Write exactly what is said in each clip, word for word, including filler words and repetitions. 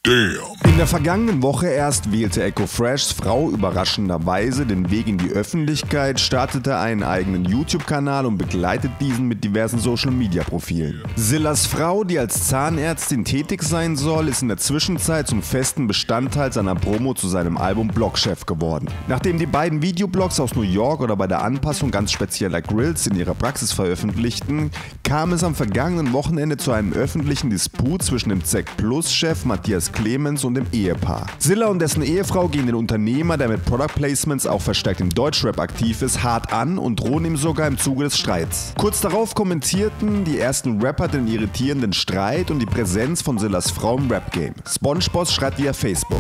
Damn. In der vergangenen Woche erst wählte Echo Freshs Frau überraschenderweise den Weg in die Öffentlichkeit, startete einen eigenen YouTube-Kanal und begleitet diesen mit diversen Social-Media-Profilen. Zillas Frau, die als Zahnärztin tätig sein soll, ist in der Zwischenzeit zum festen Bestandteil seiner Promo zu seinem Album Blogchef geworden. Nachdem die beiden Videoblogs aus New York oder bei der Anpassung ganz spezieller Grills in ihrer Praxis veröffentlichten, kam es am vergangenen Wochenende zu einem öffentlichen Disput zwischen dem Z Plus-Chef Matthias Clemens und dem Ehepaar. Zilla und dessen Ehefrau gehen den Unternehmer, der mit Product Placements auch verstärkt im Deutschrap aktiv ist, hart an und drohen ihm sogar im Zuge des Streits. Kurz darauf kommentierten die ersten Rapper den irritierenden Streit und die Präsenz von Zillas Frau im Rap-Game. SpongeBob schreibt via Facebook.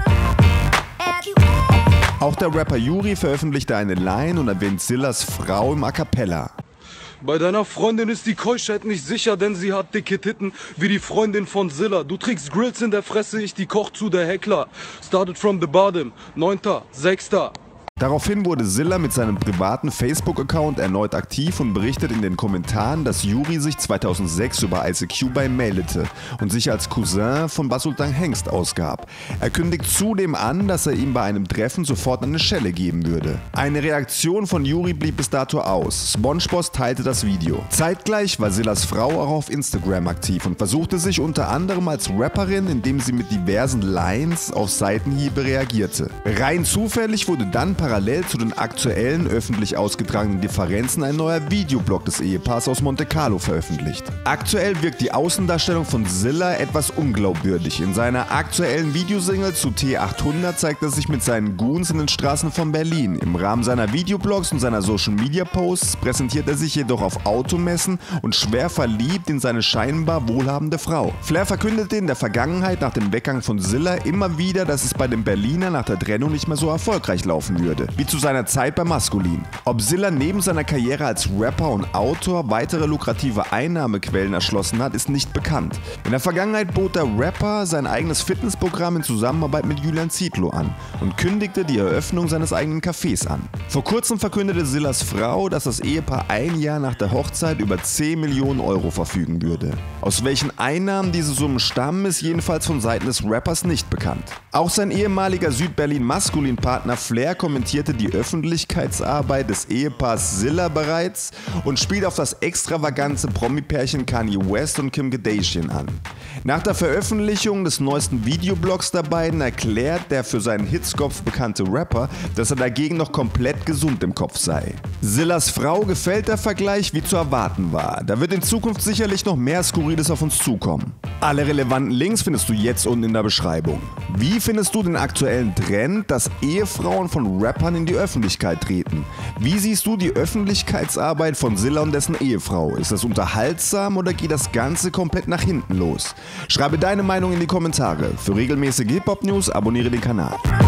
Auch der Rapper Yuri veröffentlichte eine Line und erwähnt Zillas Frau im A Cappella. Bei deiner Freundin ist die Keuschheit nicht sicher, denn sie hat dicke Titten wie die Freundin von Zilla. Du trägst Grills in der Fresse, ich die Koch zu der Heckler. Started from the bottom, neunter sechster Daraufhin wurde Zilla mit seinem privaten Facebook-Account erneut aktiv und berichtet in den Kommentaren, dass Yuri sich zweitausendsechs über I C Q bei ihm meldete und sich als Cousin von Basultan Hengst ausgab. Er kündigt zudem an, dass er ihm bei einem Treffen sofort eine Schelle geben würde. Eine Reaktion von Yuri blieb bis dato aus. SpongeBob teilte das Video. Zeitgleich war Zillas Frau auch auf Instagram aktiv und versuchte sich unter anderem als Rapperin, indem sie mit diversen Lines auf Seitenhiebe reagierte. Rein zufällig wurde dann parallel zu den aktuellen öffentlich ausgetragenen Differenzen ein neuer Videoblog des Ehepaars aus Monte Carlo veröffentlicht. Aktuell wirkt die Außendarstellung von Zilla etwas unglaubwürdig. In seiner aktuellen Videosingle zu T achthundert zeigt er sich mit seinen Goons in den Straßen von Berlin. Im Rahmen seiner Videoblogs und seiner Social Media Posts präsentiert er sich jedoch auf Automessen und schwer verliebt in seine scheinbar wohlhabende Frau. Flair verkündete in der Vergangenheit nach dem Weggang von Zilla immer wieder, dass es bei dem Berliner nach der Trennung nicht mehr so erfolgreich laufen würde, wie zu seiner Zeit bei Maskulin. Ob Zilla neben seiner Karriere als Rapper und Autor weitere lukrative Einnahmequellen erschlossen hat, ist nicht bekannt. In der Vergangenheit bot der Rapper sein eigenes Fitnessprogramm in Zusammenarbeit mit Julian Zietlow an und kündigte die Eröffnung seines eigenen Cafés an. Vor kurzem verkündete Zillas Frau, dass das Ehepaar ein Jahr nach der Hochzeit über zehn Millionen Euro verfügen würde. Aus welchen Einnahmen diese Summen stammen, ist jedenfalls von Seiten des Rappers nicht bekannt. Auch sein ehemaliger Südberlin-Maskulin-Partner Flair kommentierte die Öffentlichkeitsarbeit des Ehepaars Zilla bereits und spielt auf das extravagante Promi-Pärchen Kanye West und Kim Kardashian an. Nach der Veröffentlichung des neuesten Videoblogs der beiden erklärt der für seinen Hitzkopf bekannte Rapper, dass er dagegen noch komplett gesund im Kopf sei. Zillas Frau gefällt der Vergleich, wie zu erwarten war. Da wird in Zukunft sicherlich noch mehr Skurriles auf uns zukommen. Alle relevanten Links findest du jetzt unten in der Beschreibung. Wie findest du den aktuellen Trend, dass Ehefrauen von Rappern in die Öffentlichkeit treten? Wie siehst du die Öffentlichkeitsarbeit von Zilla und dessen Ehefrau? Ist das unterhaltsam oder geht das Ganze komplett nach hinten los? Schreibe deine Meinung in die Kommentare. Für regelmäßige Hip-Hop-News abonniere den Kanal.